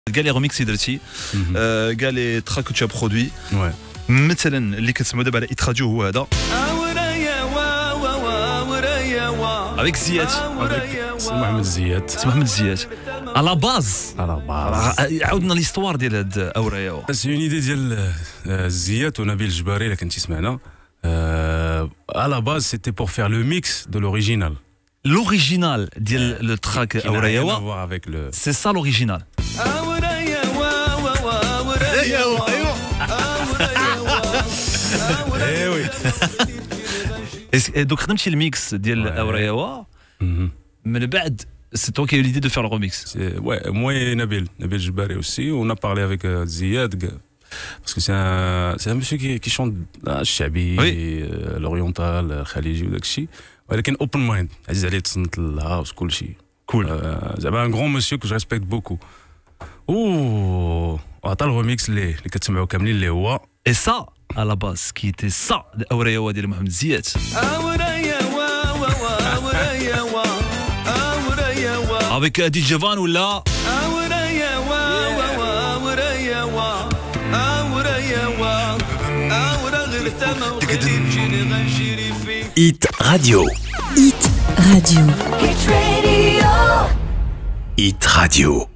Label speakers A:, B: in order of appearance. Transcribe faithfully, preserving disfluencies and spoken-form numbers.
A: كاع لي روميكس اللي درتي كاع لي تراك que tu as produit مثلا اللي كتسمعوا دابا على ايت راديو هو هذا avec زياد
B: سي محمد زياد
A: سي محمد زياد على باز
B: على باز
A: عاودنا ليستوار ديال هاد اورايا
B: سي اون ايدي ديال زياد ونبيل الجباري الا كنتي سمعنا على باز سيتي بور فير لو ميكس دو لوريجينال
A: l'original ديال لو تراك اورايا سي سا l'original
B: اي وي
A: دوك خدمتي الميكس ديال اورايا من بعد c'est toi qui as eu l'idée de faire le remix.
B: Ouais, moi et Nabil, Nabil Jbari aussi, on a parlé avec euh, Ziad, parce que c'est un, c'est un monsieur qui, qui chante ah, Chabi, oui. euh, l'oriental, Khaliji ou Dakshi, avec un open mind, Aziz Ali تصنت الهاوس كل شيء.
A: Cool.
B: C'est un grand monsieur que je respecte beaucoup. Ouh, عطا الريميكس اللي اللي كتسمعوا كاملين اللي هو
A: et ça à la base qui était ça اورايا ديال محمد زياد. avec D J Van ولا
C: Hit Radio.
D: Hit Radio.
C: Hit Radio.